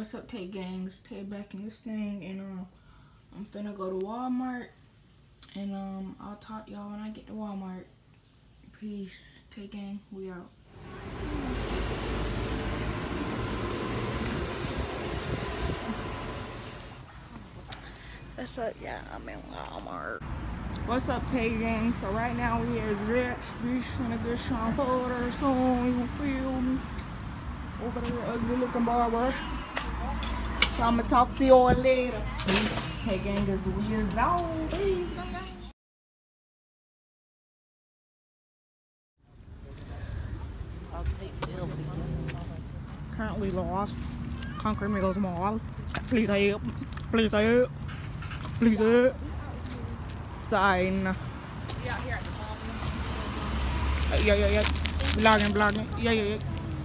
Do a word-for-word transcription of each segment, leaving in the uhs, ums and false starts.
What's up, Tay gangs? Tay back in this thing, and um, I'm finna go to Walmart, and um, I'll talk to y'all when I get to Walmart. Peace, Tay gang, we out. What's up, y'all? I'm in Walmart. What's up, Tay gang? So right now we at Jack Street trying to get some photos on. You feel me? Over there, ugly looking barber. So I'm gonna talk to y'all later. Hey gang, cause we is out. Peace, gang, gang. Currently lost. Conquer Mills Mall. Please help. Please help. Please help. Sign. Yeah, here at the mall. Yeah, yeah, yeah. Vlogging, vlogging. Yeah, yeah, yeah.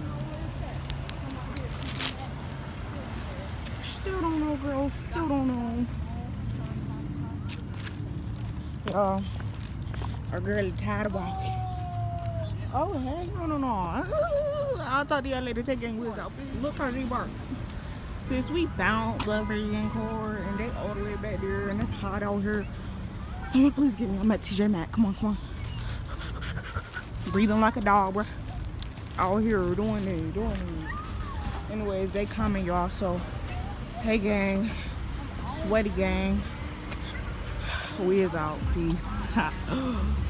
Still don't know, girl. Still don't know. Y'all, our girl is tired of walking. Oh, hey, no, no, no. I thought the other lady taking wheels out. Look how she barked. Since we found the vegan core and they all the way back there and it's hot out here. Someone please get me. I'm at T J Maxx. Come on, come on. Breathing like a dog, bro. Out here doing it, doing it. Anyways, they coming, y'all. So, Tay gang, sweaty gang. We is out. Peace.